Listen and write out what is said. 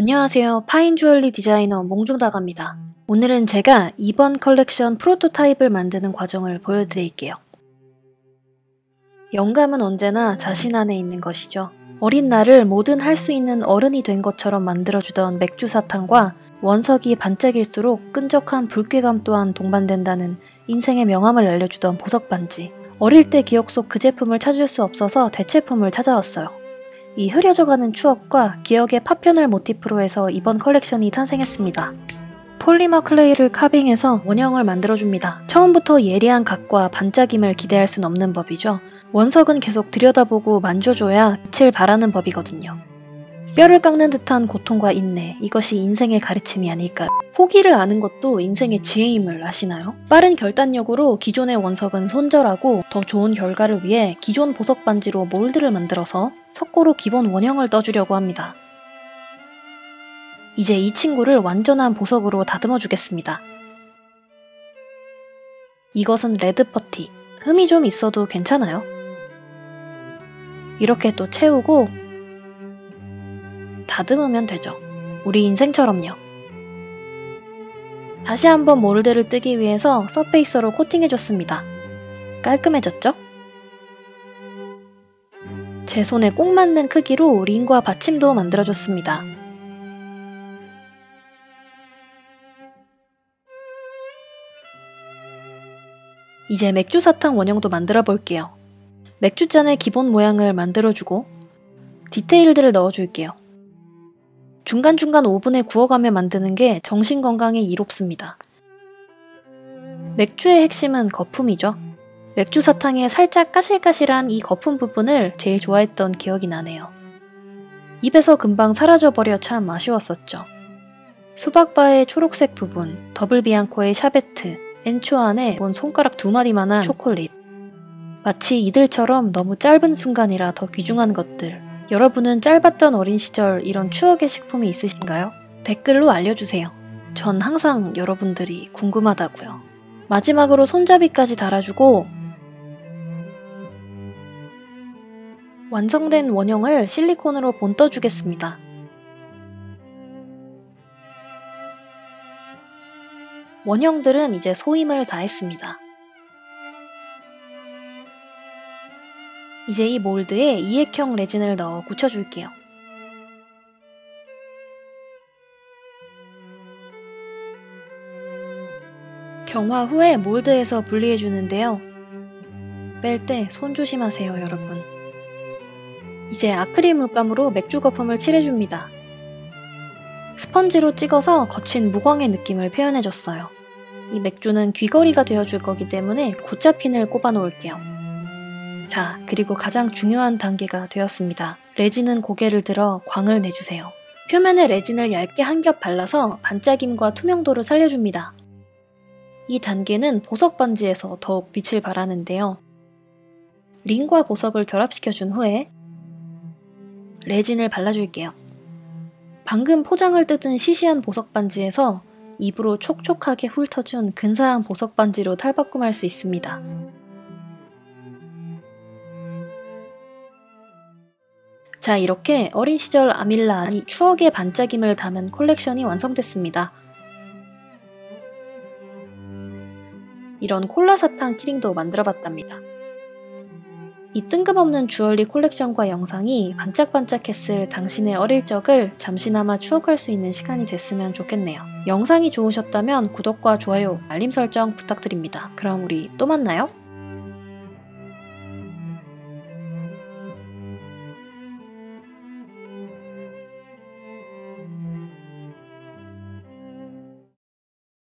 안녕하세요. 파인 주얼리 디자이너 몽중다가입니다. 오늘은 제가 이번 컬렉션 프로토타입을 만드는 과정을 보여드릴게요. 영감은 언제나 자신 안에 있는 것이죠. 어린 나를 뭐든 할 수 있는 어른이 된 것처럼 만들어주던 맥주 사탕과 원석이 반짝일수록 끈적한 불쾌감 또한 동반된다는 인생의 명암을 알려주던 보석 반지. 어릴 때 기억 속 그 제품을 찾을 수 없어서 대체품을 찾아왔어요. 이 흐려져가는 추억과 기억의 파편을 모티프로 해서 이번 컬렉션이 탄생했습니다. 폴리머 클레이를 카빙해서 원형을 만들어줍니다. 처음부터 예리한 각과 반짝임을 기대할 순 없는 법이죠. 원석은 계속 들여다보고 만져줘야 빛을 발하는 법이거든요. 뼈를 깎는 듯한 고통과 인내, 이것이 인생의 가르침이 아닐까요? 포기를 아는 것도 인생의 지혜임을 아시나요? 빠른 결단력으로 기존의 원석은 손절하고 더 좋은 결과를 위해 기존 보석 반지로 몰드를 만들어서 석고로 기본 원형을 떠주려고 합니다. 이제 이 친구를 완전한 보석으로 다듬어 주겠습니다. 이것은 레드 퍼티. 흠이 좀 있어도 괜찮아요. 이렇게 또 채우고 다듬으면 되죠. 우리 인생처럼요. 다시 한번 몰드를 뜨기 위해서 서페이서로 코팅해줬습니다. 깔끔해졌죠? 제 손에 꼭 맞는 크기로 링과 받침도 만들어줬습니다. 이제 맥주 사탕 원형도 만들어 볼게요. 맥주잔의 기본 모양을 만들어주고 디테일들을 넣어줄게요. 중간중간 오븐에 구워가며 만드는 게 정신건강에 이롭습니다. 맥주의 핵심은 거품이죠. 맥주 사탕에 살짝 까실까실한 이 거품 부분을 제일 좋아했던 기억이 나네요. 입에서 금방 사라져버려 참 아쉬웠었죠. 수박바의 초록색 부분, 더블 비앙코의 샤베트, 엔초 안에 본 손가락 2마디만한 초콜릿. 마치 이들처럼 너무 짧은 순간이라 더 귀중한 것들. 여러분은 짧았던 어린 시절 이런 추억의 식품이 있으신가요? 댓글로 알려주세요. 전 항상 여러분들이 궁금하다고요. 마지막으로 손잡이까지 달아주고 완성된 원형을 실리콘으로 본떠주겠습니다. 원형들은 이제 소임을 다했습니다. 이제 이 몰드에 이액형 레진을 넣어 굳혀줄게요. 경화 후에 몰드에서 분리해주는데요. 뺄 때 손 조심하세요, 여러분. 이제 아크릴 물감으로 맥주 거품을 칠해줍니다. 스펀지로 찍어서 거친 무광의 느낌을 표현해줬어요. 이 맥주는 귀걸이가 되어줄 거기 때문에 굿자핀을 꼽아 놓을게요. 자, 그리고 가장 중요한 단계가 되었습니다. 레진은 고개를 들어 광을 내주세요. 표면에 레진을 얇게 한 겹 발라서 반짝임과 투명도를 살려줍니다. 이 단계는 보석 반지에서 더욱 빛을 발하는데요. 링과 보석을 결합시켜준 후에 레진을 발라줄게요. 방금 포장을 뜯은 시시한 보석 반지에서 입으로 촉촉하게 훑어준 근사한 보석 반지로 탈바꿈할 수 있습니다. 자, 이렇게 어린 시절 아밀라, 아니 추억의 반짝임을 담은 콜렉션이 완성됐습니다. 이런 콜라 사탕 키링도 만들어봤답니다. 이 뜬금없는 주얼리 콜렉션과 영상이 반짝반짝했을 당신의 어릴 적을 잠시나마 추억할 수 있는 시간이 됐으면 좋겠네요. 영상이 좋으셨다면 구독과 좋아요, 알림 설정 부탁드립니다. 그럼 우리 또 만나요.